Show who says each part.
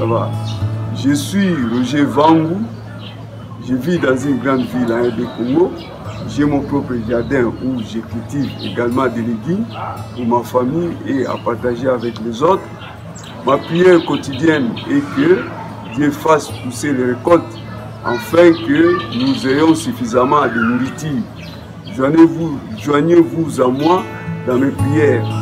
Speaker 1: Ça va. Je suis Roger Vangou. Je vis dans une grande ville à RD Congo. J'ai mon propre jardin où je cultive également des légumes pour ma famille et à partager avec les autres. Ma prière quotidienne est que Dieu fasse pousser les récoltes afin que nous ayons suffisamment de nourriture. Joignez-vous à moi dans mes prières.